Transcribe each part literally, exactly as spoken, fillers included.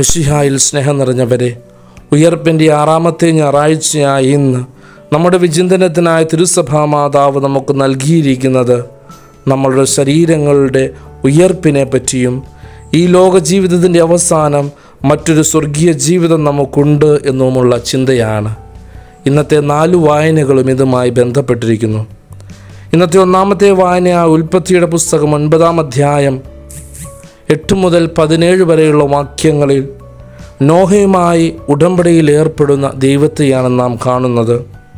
മിശിഹായിൽ സ്നേഹം നിറഞ്ഞവരെ, ഉയർപ്പിൻ്റെ ആറാമത്തെ ഞായറാഴ്ചയായ ഇന്ന് നമ്മുടെ വിചിന്തനത്തിനായ തിരുസഭാ മാതാവ് നമുക്ക് നൽകിയിരിക്കുന്നത് നമ്മളുടെ ശരീരങ്ങളുടെ ഉയർപ്പിനെ പറ്റിയും ഈ ലോക ജീവിതത്തിൻ്റെ അവസാനം മറ്റൊരു സ്വർഗീയ ജീവിതം നമുക്കുണ്ട് എന്നുമുള്ള ചിന്തയാണ്. ഇന്നത്തെ നാലു വായനകളും ഇതുമായി ബന്ധപ്പെട്ടിരിക്കുന്നു. ഇന്നത്തെ ഒന്നാമത്തെ വായന ഉൽപ്പത്തിയുടെ പുസ്തകം ഒൻപതാം അധ്യായം എട്ട് മുതൽ പതിനേഴ് വരെയുള്ള വാക്യങ്ങളിൽ നോഹയുമായി ഉടമ്പടിയിൽ ഏർപ്പെടുന്ന ദൈവത്തെയാണ് നാം കാണുന്നത്.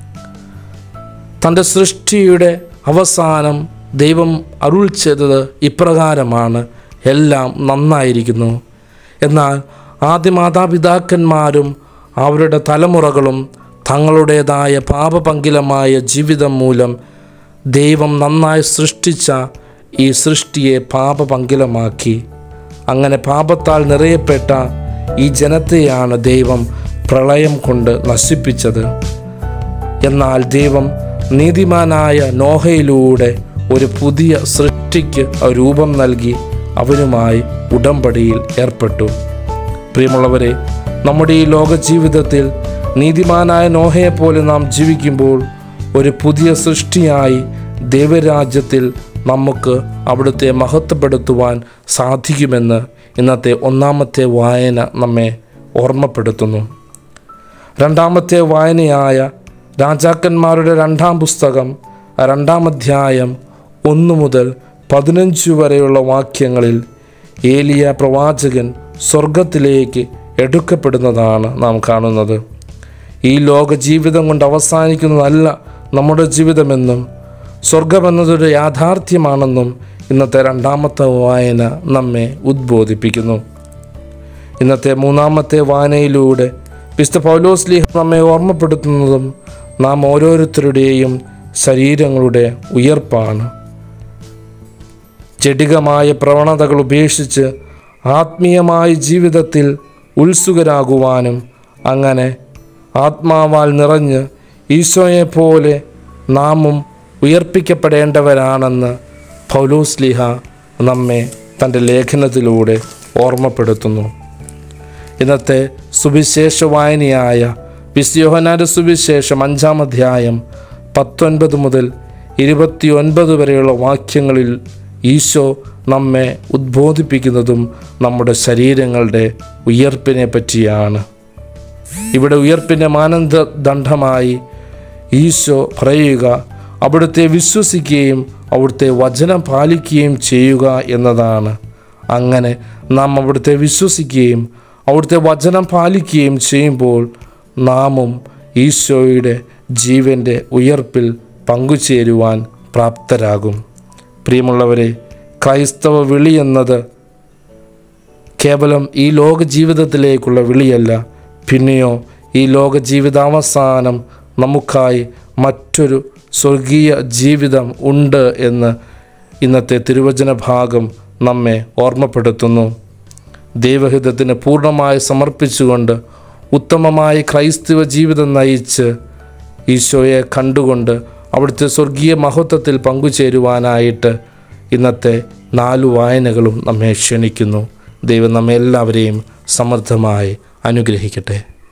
തൻ്റെ സൃഷ്ടിയുടെ അവസാനം ദൈവം അരുൾ ചെയ്തത് ഇപ്രകാരമാണ്: എല്ലാം നന്നായിരിക്കുന്നു. എന്നാൽ ആദ്യ മാതാപിതാക്കന്മാരും അവരുടെ തലമുറകളും തങ്ങളുടേതായ പാപപങ്കിലമായ ജീവിതം മൂലം ദൈവം നന്നായി സൃഷ്ടിച്ച ഈ സൃഷ്ടിയെ പാപപങ്കിലമാക്കി. അങ്ങനെ പാപത്താൽ നിറയപ്പെട്ട ഈ ജനത്തെയാണ് ദൈവം പ്രളയം കൊണ്ട് നശിപ്പിച്ചത്. എന്നാൽ ദൈവം നീതിമാനായ നോഹയിലൂടെ ഒരു പുതിയ സൃഷ്ടിക്ക് രൂപം നൽകി അവനുമായി ഉടമ്പടിയിൽ ഏർപ്പെട്ടു. പ്രിയമുള്ളവരെ, നമ്മുടെ ഈ ലോക ജീവിതത്തിൽ നീതിമാനായ നോഹയെപ്പോലെ നാം ജീവിക്കുമ്പോൾ ഒരു പുതിയ സൃഷ്ടിയായി ദൈവരാജ്യത്തിൽ നമുക്ക് അവിടുത്തെ മഹത്വപ്പെടുത്തുവാൻ സാധിക്കുമെന്ന് ഇന്നത്തെ ഒന്നാമത്തെ വായന നമ്മെ ഓർമ്മപ്പെടുത്തുന്നു. രണ്ടാമത്തെ വായനയായ രാജാക്കന്മാരുടെ രണ്ടാം പുസ്തകം രണ്ടാം അധ്യായം ഒന്ന് മുതൽ പതിനഞ്ച് വരെയുള്ള വാക്യങ്ങളിൽ ഏലിയ പ്രവാചകൻ സ്വർഗത്തിലേക്ക് എടുക്കപ്പെടുന്നതാണ് നാം കാണുന്നത്. ഈ ലോക ജീവിതം കൊണ്ട് അവസാനിക്കുന്നതല്ല നമ്മുടെ ജീവിതമെന്നും സ്വർഗമെന്നതൊരു യാഥാർത്ഥ്യമാണെന്നും ഇന്നത്തെ രണ്ടാമത്തെ വായന നമ്മെ ഉദ്ബോധിപ്പിക്കുന്നു. ഇന്നത്തെ മൂന്നാമത്തെ വായനയിലൂടെ വിശുദ്ധ പൗലോസ്ലീഹ നമ്മെ ഓർമ്മപ്പെടുത്തുന്നതും നാം ഓരോരുത്തരുടെയും ശരീരങ്ങളുടെ ഉയർപ്പാണ്. ജഡികമായ പ്രവണതകൾ ഉപേക്ഷിച്ച് ആത്മീയമായ ജീവിതത്തിൽ ഉത്സുകരാകുവാനും അങ്ങനെ ആത്മാവാൽ നിറഞ്ഞ് ഈശോയെപ്പോലെ നാമും ഉയർപ്പിക്കപ്പെടേണ്ടവരാണെന്ന് പൗലോസ്ലീഹ നമ്മെ തൻ്റെ ലേഖനത്തിലൂടെ ഓർമ്മപ്പെടുത്തുന്നു. ഇന്നത്തെ സുവിശേഷ വായനയായ വിശുദ്ധ യോഹന്നാൻ്റെ സുവിശേഷം അഞ്ചാം അധ്യായം പത്തൊൻപത് മുതൽ ഇരുപത്തി ഒൻപത് വരെയുള്ള വാക്യങ്ങളിൽ ഈശോ നമ്മെ ഉദ്ബോധിപ്പിക്കുന്നതും നമ്മുടെ ശരീരങ്ങളുടെ ഉയർപ്പിനെ പറ്റിയാണ്. ഇവിടെ ഉയർപ്പിൻ്റെ മാനദണ്ഡമായി ഈശോ പറയുക അവിടുത്തെ വിശ്വസിക്കുകയും അവിടുത്തെ വചനം പാലിക്കുകയും ചെയ്യുക എന്നതാണ്. അങ്ങനെ നാം അവിടുത്തെ വിശ്വസിക്കുകയും അവിടുത്തെ വചനം പാലിക്കുകയും ചെയ്യുമ്പോൾ നാമും ഈശോയുടെ ജീവൻ്റെ ഉയർപ്പിൽ പങ്കുചേരുവാൻ പ്രാപ്തരാകും. പ്രിയമുള്ളവരെ, ക്രൈസ്തവ വിളി എന്നത് കേവലം ഈ ലോക ജീവിതത്തിലേക്കുള്ള വിളിയല്ല, പിന്നെയോ ഈ ലോക ജീവിതാവസാനം നമുക്കായി മറ്റൊരു സ്വർഗീയ ജീവിതം ഉണ്ട് എന്ന് ഇന്നത്തെ തിരുവചന ഭാഗം നമ്മെ ഓർമ്മപ്പെടുത്തുന്നു. ദൈവഹിതത്തിന് പൂർണ്ണമായി സമർപ്പിച്ചുകൊണ്ട് ഉത്തമമായ ക്രൈസ്തവ ജീവിതം നയിച്ച് ഈശോയെ കണ്ടുകൊണ്ട് അവിടുത്തെ സ്വർഗീയ മഹത്വത്തിൽ പങ്കുചേരുവാനായിട്ട് ഇന്നത്തെ നാലു വായനകളും നമ്മെ ക്ഷണിക്കുന്നു. ദൈവം നമ്മെ എല്ലാവരെയും സമൃദ്ധമായി അനുഗ്രഹിക്കട്ടെ.